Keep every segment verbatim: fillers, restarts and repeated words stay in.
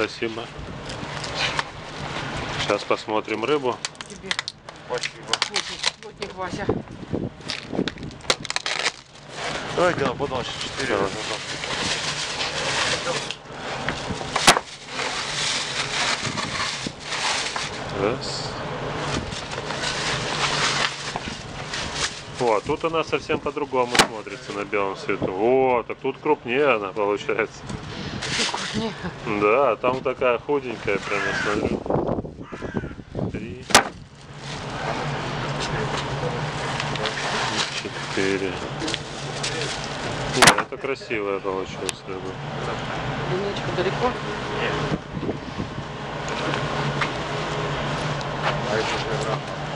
спасибо. Сейчас посмотрим рыбу. Тебе. Спасибо. Плотник Вася. Давайте на поднос четыре. Раз. О, тут она совсем по-другому смотрится на белом свету. О, так тут крупнее она получается. Вкуснее. Да, там такая худенькая, прямо смотрю. Три. Четыре. Нет, это красивая получилась рыба. Линейка далеко? Нет. А еще прям.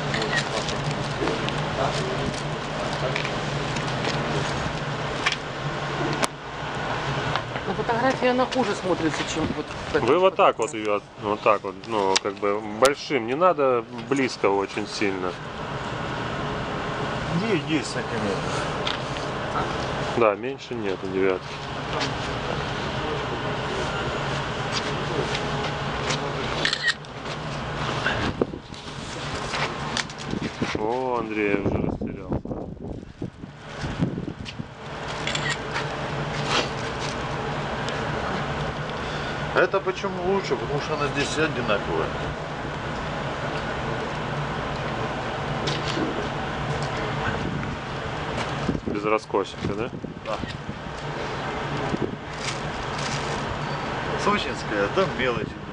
На фотографии она хуже смотрится, чем вот в этом. Вы вот так вот ее, вот так вот, ну, как бы большим, не надо близко очень сильно. Есть, есть сантиметров. Да, меньше нету девятки. О, Андрей уже растерялся. Это почему лучше? Потому что она здесь одинаковая. Без раскосика, да? Да. Сочинская, там мелочь.